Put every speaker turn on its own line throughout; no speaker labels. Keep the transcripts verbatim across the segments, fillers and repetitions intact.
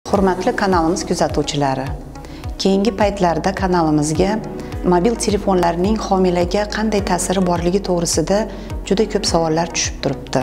Hurmatli kanalimiz kuzatuvchilari, keyingi paytlarda kanalimizga mobil telefonlarning homilaga qanday ta'siri borligi to'g'risida juda ko'p savollar tushib turibdi.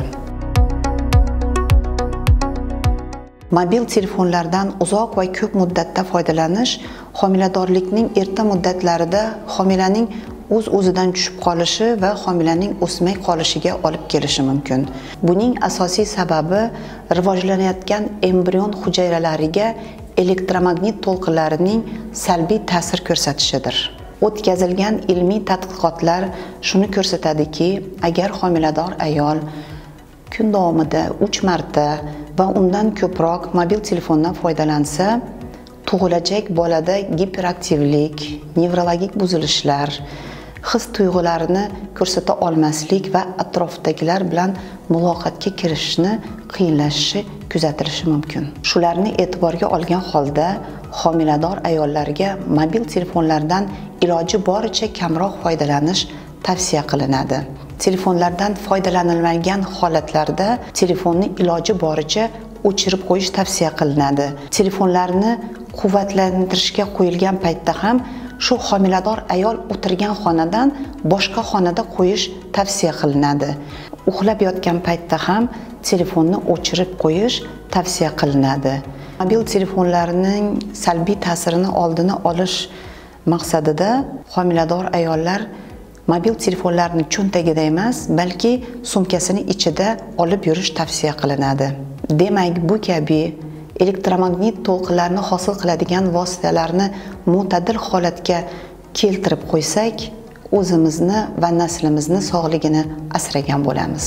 Mobil telefonlardan uzoq va ko'p muddatda foydalanish homiladorlikning erta muddatlarida homilaning o'z-o'zidan tushib qolishi va homilaning o'smay qolishiga olib kelishi mumkin. Buning asosiy sababi rivojlanayotgan embrion hujayralariga elektromagnit to'lqinlarining salbiy ta'sir ko'rsatishidir. O'tkazilgan ilmiy tadqiqotlar shuni ko'rsatadiki, agar homilador ayol kun davomida uch marta va undan ko'proq mobil telefondan foydalansa, tug'ilajak bolada giperaktivlik, nevrologik buzilishlar, his-tuyg'ularini ko'rsata olmaslik va atrofdagilar bilan muloqotga kirishni qiyinlashishi kuzatilishi mumkin. Shularni e'tiborga olgan holda homilador ayollarga mobil telefonlardan iloji boricha kamroq foydalanish tavsiya qilinadi. Telefonlardan foydalanilmagan holatlarda telefonni iloji boricha o'chirib qo'yish tavsiya qilinadi. Telefonlarni quvvatlantirishga qo'yilgan paytda ham shu homilador ayol o'tirgan xonadan boshqa xonada qo'yish tavsiya qilinadi. Uxlab yotgan paytda ham telefonni o'chirib qo'yish tavsiya qilinadi. Mobil telefonlarning salbiy ta'sirini oldini olish maqsadida homilador ayollar mobil telefonlarni cho'ntagida emas, balki sumkasini ichida olib yurish tavsiya qilinadi. Demak, bu kabi elektromagnit to'lqinlarni hosil qiladigan vositalarni mo'tadil holatga keltirib qo'ysak, o'zimizni va naslimizni sog'ligini asragan bo'lamiz.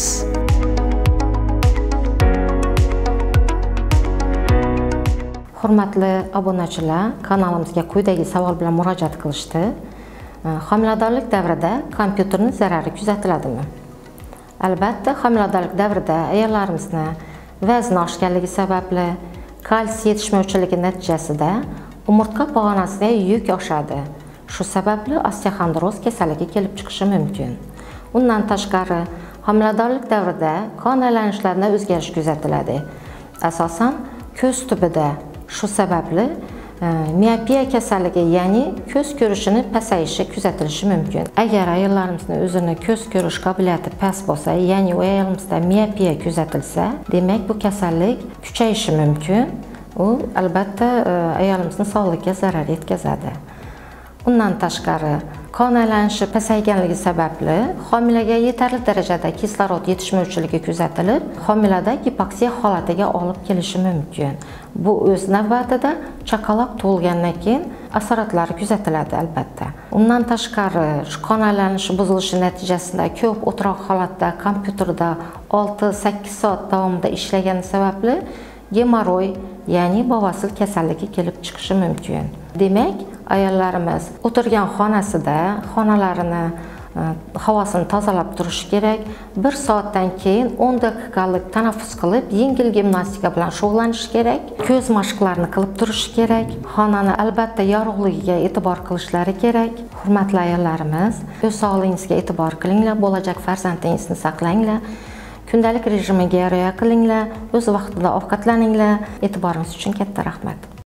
Hurmatli obunachilar, kanalimizga quyidagi savol bilan murojaat qilishdi. Homiladorlik davrida kompyuterning zarari kuzatiladimi? Albatta, homiladorlik davrida ayollarimizni vazni oshganligi sababli kalsiy yetishmovchiligi natijasida umurtqa pog'onasiga yuk oshadi. Shu sababli osteoxondroz kasalligi kelib chiqishi mumkin. Undan tashqari, homiladorlik davrida qon aylanishlarida o'zgarish kuzatiladi. Asosan ko'z tubida. Shu sababli miopiya kasalligi, ya'ni ko'z ko'rishini pasayishi kuzatilishi mumkin. Agar ayollarimizni o'zini ko'z ko'rish qobiliyati past bo'lsa, ya'ni u ayolimizda miopiya kuzatilsa, demak bu kasallik kuchayishi mumkin. U albatta ayolimizning sog'ligiga zarar yetkazadi. Undan tashqari, qon aylanishi pasayganligi sababli homilaga yetarli darajada kislorod yetishmovchiligi kuzatilib, homilada gipoksiya holatiga olib kelishi mumkin. Bu o'z navbatida chaqaloq tug'ilgandan keyin asoratlari kuzatiladi albatta. Undan tashqari, shu qon aylanishi buzilishi natijasida ko'p o'tiroq holatda kompyuterda olti sakkiz soat davomida ishlagani sababli gemoroy, ya'ni bovasir kasalligi kelib chiqishi mumkin. Demak, ayollarimiz o'tirgan xonasida xonalarini havosini tozalab turishi kerak. bir soatdan keyin o'n daqiqalik tanaffus qilib, yengil gimnastika bilan shug'ullanish kerak. Ko'z mashqlarini qilib turish kerak. Xonani albatta yorug'ligiga e'tibor qilishlari kerak. Hurmatli ayollarimiz, o'z sog'lig'ingizga e'tibor qilinglar, bo'lajak farzandingizni saqlanglar. Kundalik rejimiga rioya qilinglar, o'z vaqtida ovqatlaninglar. E'tiboringiz uchun katta rahmat.